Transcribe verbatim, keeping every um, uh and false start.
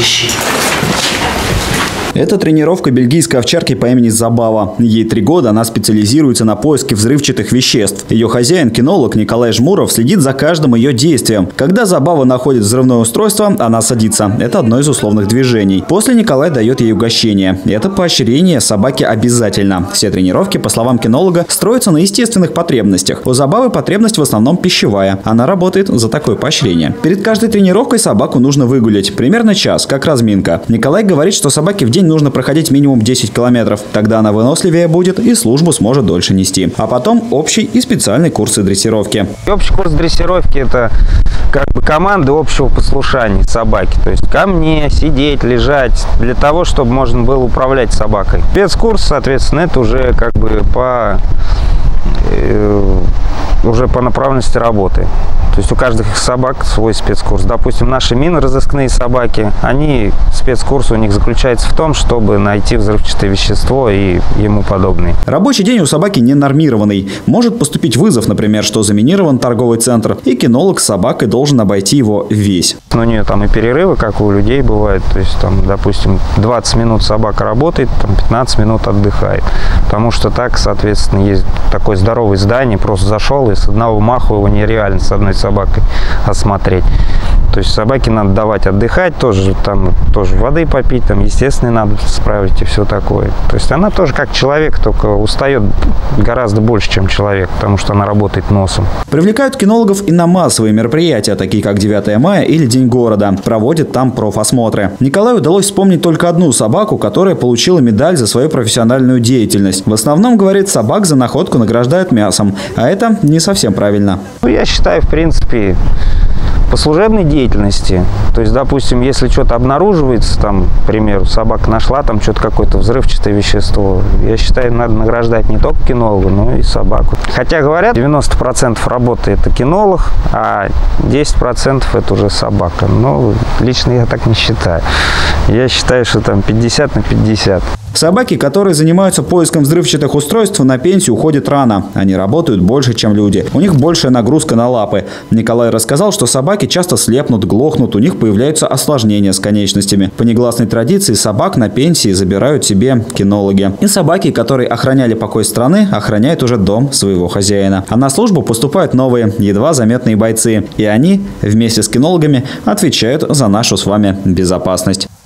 Прыщи. Это тренировка бельгийской овчарки по имени Забава. Ей три года, она специализируется на поиске взрывчатых веществ. Ее хозяин, кинолог Николай Жмуров, следит за каждым ее действием. Когда Забава находит взрывное устройство, она садится. Это одно из условных движений. После Николай дает ей угощение. Это поощрение собаке обязательно. Все тренировки, по словам кинолога, строятся на естественных потребностях. У Забавы потребность в основном пищевая. Она работает за такое поощрение. Перед каждой тренировкой собаку нужно выгулять. Примерно час, как разминка. Николай говорит, что собаке в день нужно проходить минимум десять километров. Тогда она выносливее будет и службу сможет дольше нести. А потом общий и специальный курсы дрессировки. Общий курс дрессировки – это как бы команды общего послушания собаки. То есть ко мне, сидеть, лежать, для того, чтобы можно было управлять собакой. Спецкурс, соответственно, это уже как бы по, э, уже по направленности работы. То есть у каждых собак свой спецкурс. Допустим, наши минно-розыскные собаки, они, спецкурс у них заключается в том, чтобы найти взрывчатое вещество и ему подобное. Рабочий день у собаки не нормированный. Может поступить вызов, например, что заминирован торговый центр, и кинолог с собакой должен обойти его весь. Но у нее там и перерывы, как у людей бывает. То есть, там, допустим, двадцать минут собака работает, там, пятнадцать минут отдыхает. Потому что так, соответственно, есть такое здоровое здание, просто зашел, и с одного маха его нереально с одной собакой осмотреть. То есть собаке надо давать отдыхать, тоже там тоже воды попить, там естественно надо справить и все такое. То есть она тоже как человек, только устает гораздо больше, чем человек, потому что она работает носом. Привлекают кинологов и на массовые мероприятия, такие как девятое мая или День города. Проводят там профосмотры. Николаю удалось вспомнить только одну собаку, которая получила медаль за свою профессиональную деятельность. В основном, говорит, собак за находку награждают мясом, а это не совсем правильно. Ну, я считаю, в принципе, по служебной деятельности, то есть, допустим, если что-то обнаруживается, там, к примеру, собака нашла там что-то, какое-то взрывчатое вещество, я считаю, надо награждать не только кинолога, но и собаку. Хотя, говорят, девяносто процентов работы это кинолог, а десять процентов это уже собака. Но лично я так не считаю. Я считаю, что там пятьдесят на пятьдесят. Собаки, которые занимаются поиском взрывчатых устройств, на пенсию уходят рано. Они работают больше, чем люди. У них большая нагрузка на лапы. Николай рассказал, что собаки часто слепнут, глохнут, у них появляются осложнения с конечностями. По негласной традиции собак на пенсии забирают себе кинологи. И собаки, которые охраняли покой страны, охраняют уже дом своего хозяина. А на службу поступают новые, едва заметные бойцы. И они вместе с кинологами отвечают за нашу с вами безопасность.